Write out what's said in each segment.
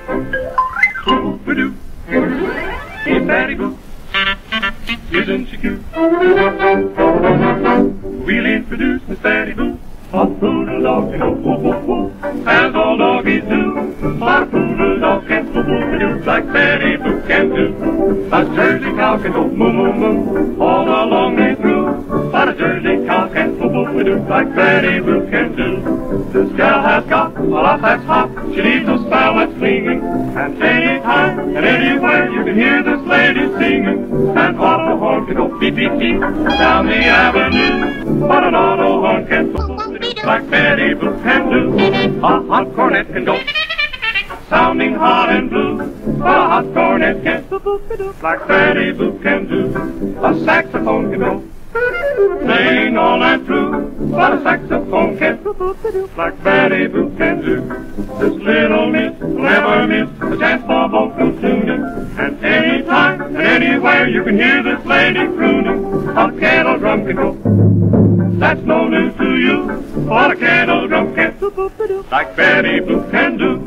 Boo-boo-doo. Hey, Betty Boo, isn't she cute? We'll introduce Miss Betty Boo, a poodle dog, and whoop, whoop, whoop, as all doggies do. But a poodle dog can whoop-whoop-a-doo like Betty Boo can do. A Jersey cow can go moo-moo-moo all the long day through. But a Jersey cow can whoop-whoop-a-doo like Betty Boo can do. This gal has got a lot that's hot, she needs a spell that's clinging. And anytime and anywhere you can hear this lady singing. And auto horn can go beep, beep, beep down the avenue. But an auto horn can whoop-whoop-a-doo like Betty Boo can do. A hot cornet can go sounding hot and blue. A hot cornet can whoop-whoop-a-doo like Betty Boo can do. A saxophone can go playing all night through. But a saxophone can whoop-whoop-a-doo like Betty Boo can do. This little miss will never miss a chance for vocal tuning. And anytime and anywhere you can hear this lady crooning. A kettle drum can go, that's no news to you. But a kettle drum can whoop-whoop-a-doo like Betty Boo can do.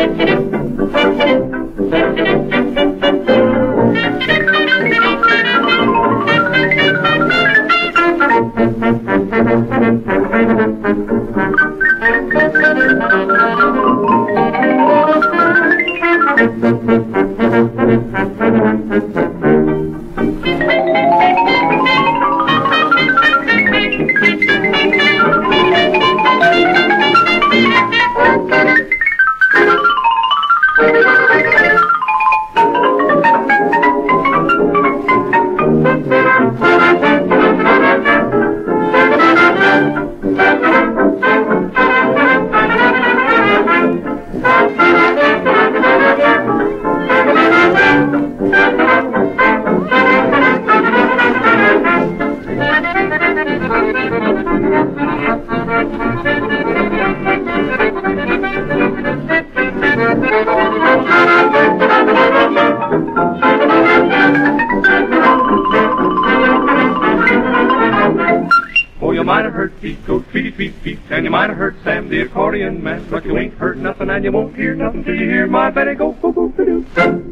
Oh, you might have heard Pete go tweety tweet tweet, and you might have heard Sam the accordion man, but you ain't heard nothing and you won't hear nothing till you hear my Betty go boo boo doo.